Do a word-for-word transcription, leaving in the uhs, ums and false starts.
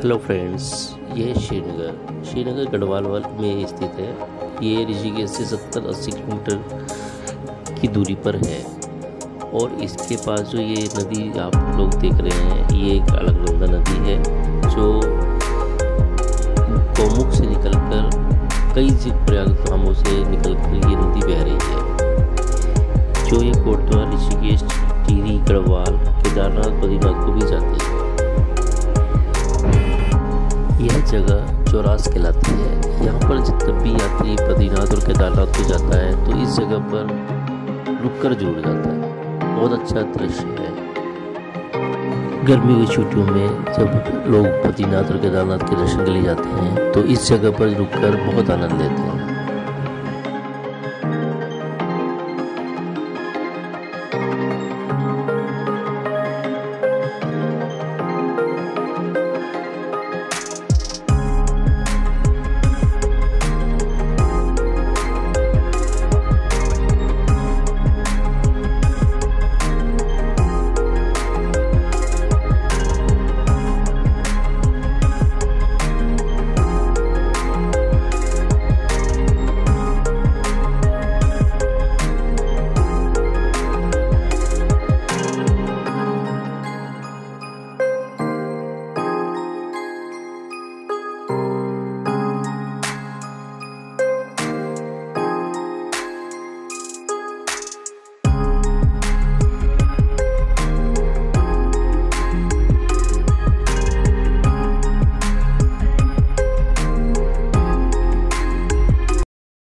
Hello friends, ये श्रीनगर श्रीनगर गढ़वाल में स्थित है। ये ऋषिकेश से सत्तर अस्सी किलोमीटर की दूरी पर है और इसके पास जो ये नदी आप लोग देख रहे हैं, ये एक अलकनंदा नदी है जो गौमुख से निकलकर कई प्रयाग धामों से निकलकर ये नदी बह रही है, जो ये कोटद्वार, ऋषिकेश, टिहरी, गढ़वाल, केदारनाथ, बद्रीनाथ को भी जाती है। यह जगह चौरास कहलाती है। यहाँ पर जब भी यात्री बद्रीनाथ और केदारनाथ को जाता है तो इस जगह पर रुककर जरूर जाता है। बहुत अच्छा दृश्य है। गर्मियों की छुट्टियों में जब लोग बद्रीनाथ और केदारनाथ के दर्शन के लिए जाते हैं तो इस जगह पर रुककर बहुत आनंद लेते हैं।